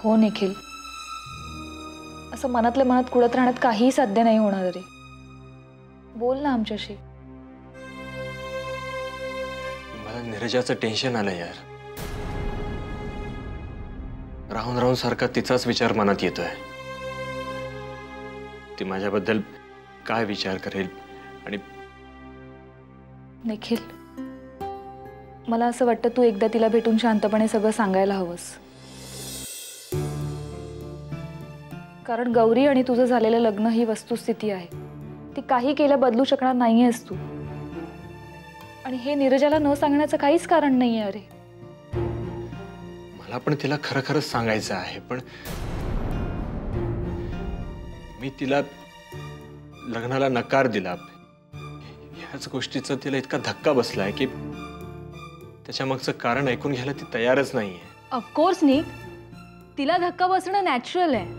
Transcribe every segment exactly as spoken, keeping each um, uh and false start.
हो निखिल, असं मनातल्या मनात कुडत राहण्यात काही साध्य नाही होणार रे. बोल ना आमच्याशी. मला नीरजाचं टेन्शन आलं यार. राहून राहून सारखा तिचाच विचार मनात येतोय. ती माझ्याबद्दल काय विचार करेल. आणि निखिल, मला असं वाटतं तू एकदा तिला भेटून शांतपणे सगळं सांगायला हवंस. कारण गौरी आणि तुझं झालेलं लग्न ही वस्तुस्थिती आहे. ती काही केलं बदलू शकणार नाहीयेस तू. आणि हे नीरजाला न सांगण्याचं काहीच कारण नाहीये. अरे मला पण तिला खरं खरंच सांगायचं आहे, पण मी तिला लग्नाला नकार दिला. ह्याच गोष्टीचा तिला इतका धक्का बसलाय की त्याच्या मागचं कारण ऐकून घ्यायला ती तयारच नाहीये. ऑफकोर्स निक, तिला धक्का बसणं नॅचरल आहे.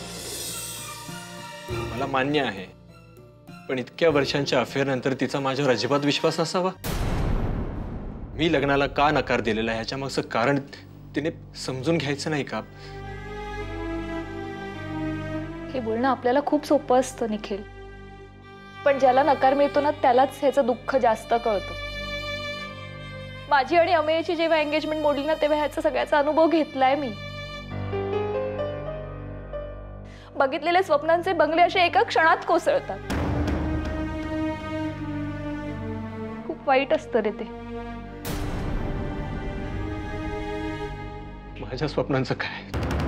मला मान्य आहे, पण इतक्या वर्षांच्या अफेअर नंतर तिचा माझ्यावर अजिबात विश्वास नसावा. मी लग्नाला का नकार दिलेला ह्याच्या मागचं कारण तिने समजून घ्यायचं नाही का? हे बोलणं आपल्याला खूप सोपं असतं निखिल, पण ज्याला नकार मिळतो ना त्यालाच ह्याचं दुःख जास्त कळतं. माझी आणि अमेयची जेव्हा एंगेजमेंट मोडली ना तेव्हा ह्याचा सगळ्याचा अनुभव घेतलाय मी. बघितलेले स्वप्नांचे बंगले असे एका क्षणात कोसळतात. खूप वाईट असतं रे ते. माझ्या स्वप्नांचं काय?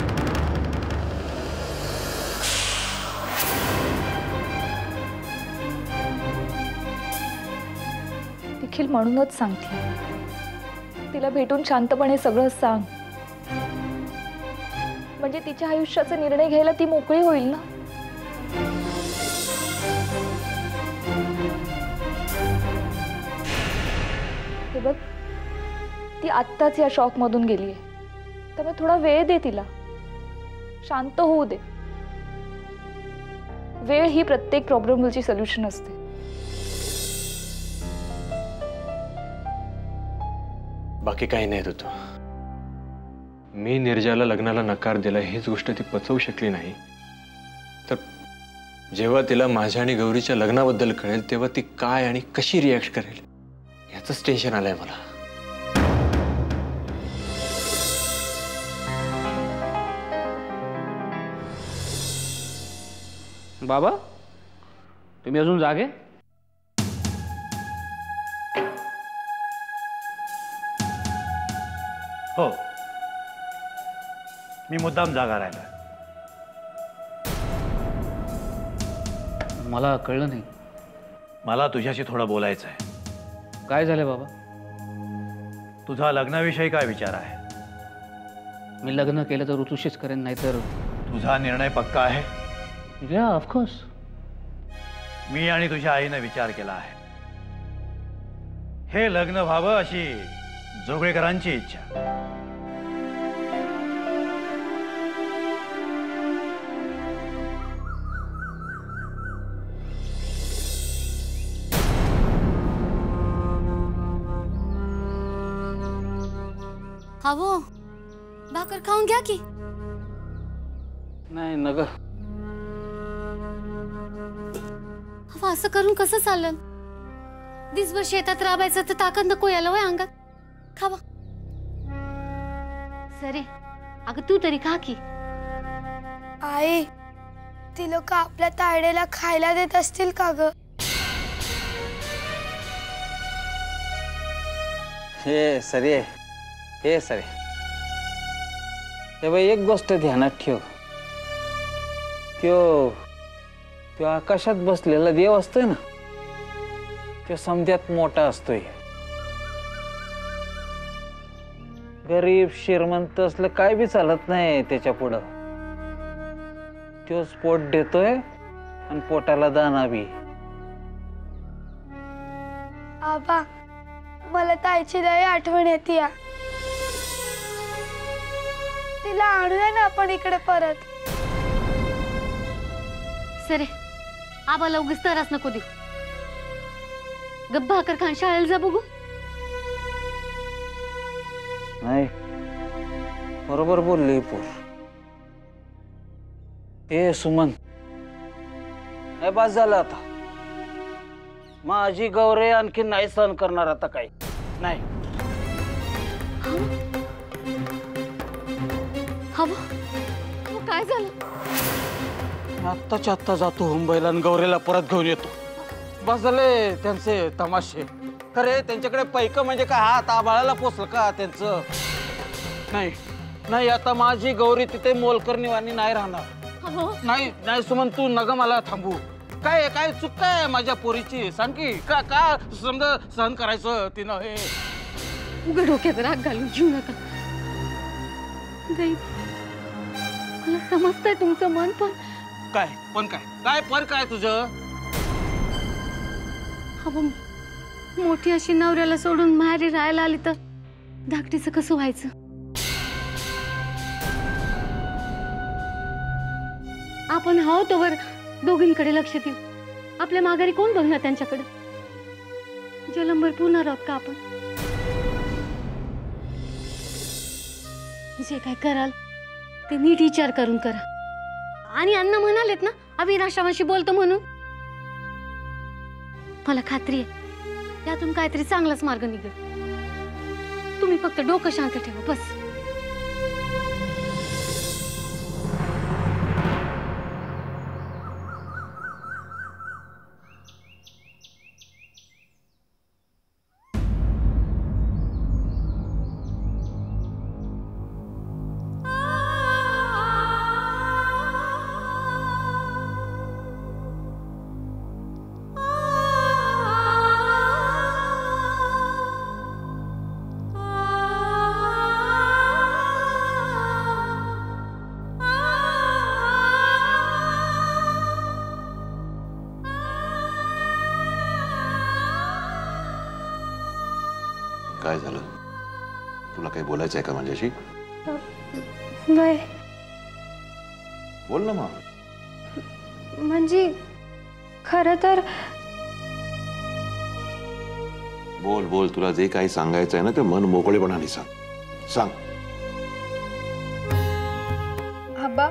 निखिल, म्हणूनच सांगते तिला भेटून शांतपणे सगळं सांग. म्हणजे तिच्या आयुष्याचा निर्णय घ्यायला ती मोकळी होईल ना. हे बघ, ती आत्ताच या शॉक मधून गेलीये, त्यामुळे थोडा वेळ दे तिला. शांत होऊ दे. वेळ ही प्रत्येक प्रॉब्लेमची सोल्युशन असते. बाकी काही नाही होतो. मी नीरजाला लग्नाला नकार दिला हीच गोष्ट ती पचवू शकली नाही, तर जेव्हा तिला माझ्या आणि गौरीच्या लग्नाबद्दल कळेल तेव्हा ती काय आणि कशी रिॲक्ट करेल याचंच टेन्शन आलंय मला. बाबा, तुम्ही अजून जागे? हो, मी मुद्दाम जागा राहिला. मला कळलं नाही. मला तुझ्याशी थोडं बोलायचं आहे. काय झालं बाबा? तुझा लग्नाविषयी काय विचार आहे? मी लग्न केलं तर ऋतूशीच करेन, नाहीतर. तुझा निर्णय पक्का आहे? या ऑफकोर्स. मी आणि तुझ्या आईने विचार केला आहे. हे लग्न व्हावं अशी जोगळेकरांची इच्छा. खावो, भाकर खाऊन घ्या की. नाही नग. हवा असं करून कसं चालेल? दिसभर शेतात राबायचं तर ताकद नको यायला वय अंगात. खावा. सरे, अगं तू तरी खा की. आई, ती लोक आपल्या तायडेला खायला देत असतील का ग? हे सरे, हे सरे, हे बाई एक गोष्ट ध्यानात ठेव. त्यो त्यो आकाशात बसलेला देव असतोय ना, त्यो समध्यात मोठा असतोय. गरीब श्रीमंत असलं काय बी चालत नाही त्याच्या पुढं. त्योच पोट देतोय आणि पोटाला दाना बी. आबा, मला ताईची लई आठवण येते. तिला आणूया ना आपण इकडे परत. सरे, आबाला उगीच त्रास नको देऊ. गप्प भाकर खान शाळेला जा बघू. नाही, बरोबर बोलली पोर. हे सुमन, हे बस झालं आता. माझी गौरी आणखी नाही सहन करणार आता काही नाही. हवा काय झालं? आत्ताच्या आत्ता जातो मुंबईला आणि गौरीला परत घेऊन येतो. बस झाले त्यांचे तमाशे. खरे त्यांच्याकडे पैक म्हणजे काय हात आबाळाला पोचलं का त्यांचं? नाही नाही, आता माझी गौरी तिथे मोलकरणीवाणी नाही राहणार. नाही नाही सुमन, तू नग मला थांबू. काय काय चूक काय माझ्या पोरीची सांग की. का का समजा सहन करायचं तिनं हे? उघड डोक्यात राग घालून जीव नका. मला समजतंय तुमचं मन, पण काय पण काय काय पण काय तुझं? हवं मोठी अशी नवऱ्याला सोडून माहेरी राहायला आली तर धाकटीचं कसं व्हायचं? आपण हवं तोवर दोघींकडे लक्ष देऊ. आपल्या माघारी कोण बघणार त्यांच्याकडे? जलंबर पुरणार आहोत का आपण? जे काय कराल ते नीट विचार करून करा. आणि अण्णा म्हणालेत ना अविनाशावाशी बोलतो म्हणून, मला खात्री आहे यातून काहीतरी चांगलाच मार्ग निघेल. तुम्ही फक्त डोकं शांत ठेवा बस. काय झालं? तुला काही बोलायचं आहे का माझ्याशी? नाही बोल ना मग. म्हणजे खरं तर बोल बोल, तुला जे काही सांगायचं आहे ना ते मन मोकळेपणाने सांग. सांग. आबा,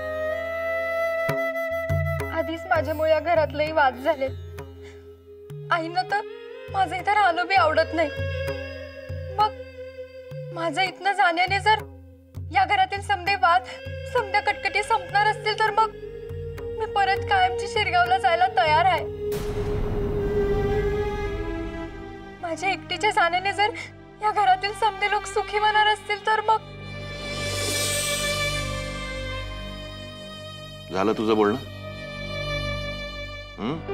आधीच माझ्यामुळे या घरातलेही वाद झाले. आईनं तर माझं इथं राहणं बी आवडत नाही. मग माझं इथनं जाण्याने जर या घरातील समदे वाद समद्या कटकटी संपणार असतील तर मग मी परत कायमची शिरगावला जायला तयार आहे. माझ्या एकटीच्या जाण्याने जर या घरातील समदे लोक सुखी होणार असतील तर मग. झालं तुझं बोलणं? हम्म?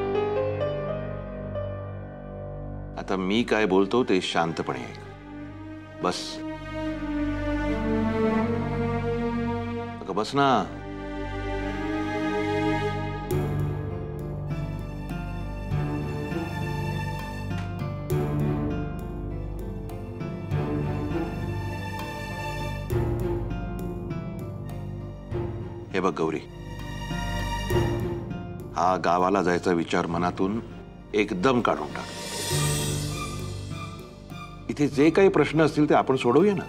आता मी काय बोलतो ते शांतपणे ऐक. बस. अगं बस ना. हे बघ गौरी, हा गावाला जायचा विचार मनातून एकदम काढून टाक. इथे जे काही प्रश्न असतील ते आपण सोडवूया ना.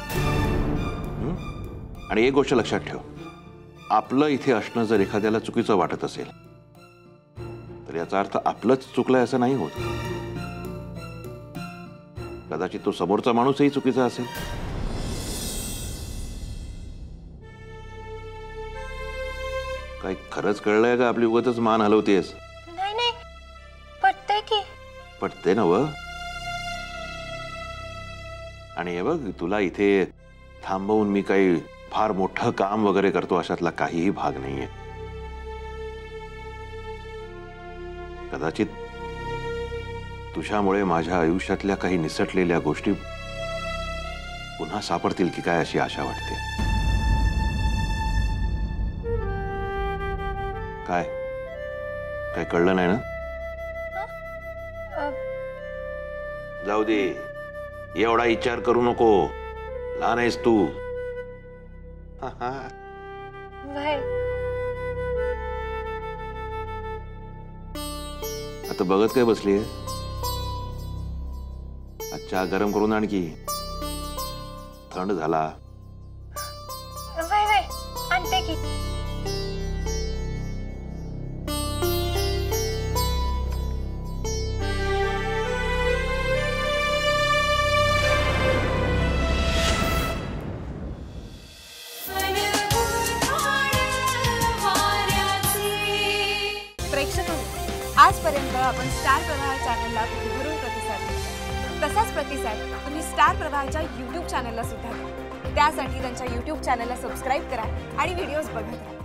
आणि एक गोष्ट लक्षात ठेव, आपलं इथे असणं जर एखाद्याला चुकीचं वाटत असेल तर याचा अर्थ आपलंच चुकलंय असं नाही होत. कदाचित तो समोरचा माणूसही चुकीचा असेल. काय खरंच कळलंय का आपली उगाचच मान हलवतेस? नाही नाही, पटतंय की. पटते ना व. आणि हे बघ, तुला इथे थांबवून मी काही फार मोठं काम वगैरे करतो अशातला काहीही भाग नाहीये. कदाचित तुझ्यामुळे माझ्या आयुष्यातल्या काही निसटलेल्या गोष्टी पुन्हा सापडतील की काय अशी आशा वाटते. काय काय कळलं नाही ना? जाऊ दे, एवढा विचार करू नको. लहान आहेस तू. आता बघत काय बसलीये? अच्छा, गरम करून आणखी. थंड झाला. आणते की. प्रेक्षक आजपर्यंत आपण स्टार प्रवाह चॅनलला भरभरून प्रतिसाद दिला. तसाच प्रतिसाद तुम्ही स्टार प्रवाहच्या यूट्यूब चॅनलला सुद्धा द्या. त्यासाठी त्यांच्या यूट्यूब चॅनलला सबस्क्राईब करा आणि व्हिडिओज बघत राहा.